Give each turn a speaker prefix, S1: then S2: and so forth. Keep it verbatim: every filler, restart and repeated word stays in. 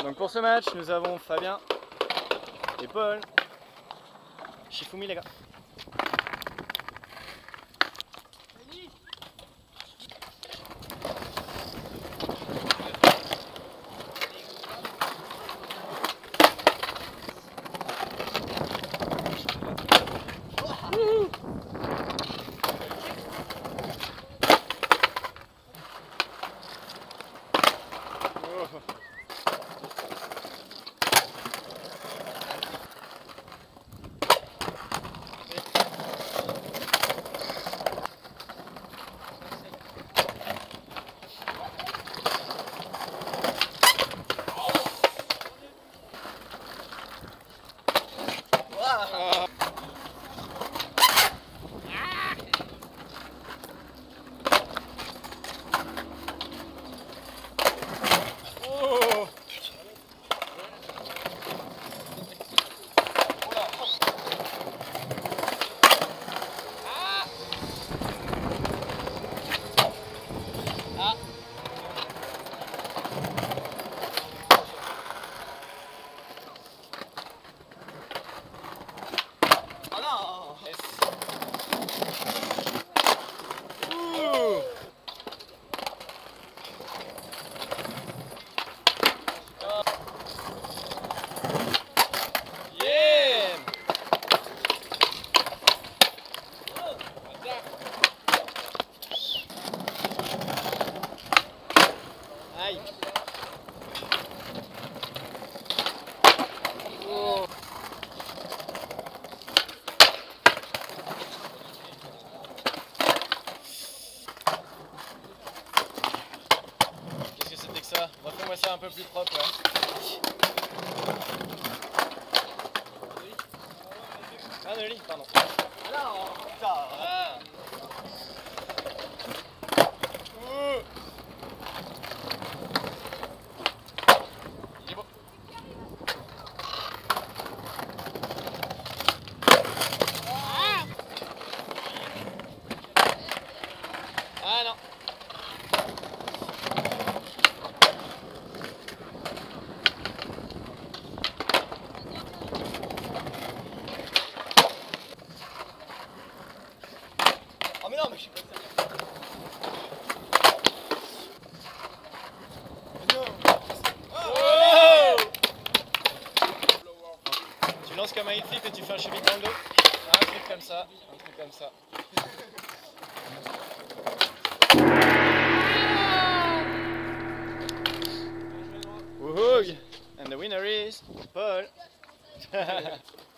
S1: Donc pour ce match, nous avons Fabien et Paul. Shifumi les gars. Ça, refais-moi ça un peu plus propre, ouais. Ah, de lit, pardon. Alors, putain. Ah. Ouh. Il est beau. Ah, ah non. Mais non, mais je suis pas ça. Oh, tu lances comme un hit flip et tu fais un cheville dans le dos. Un truc comme ça, un truc comme ça. Woohoo! And the winner is Paul.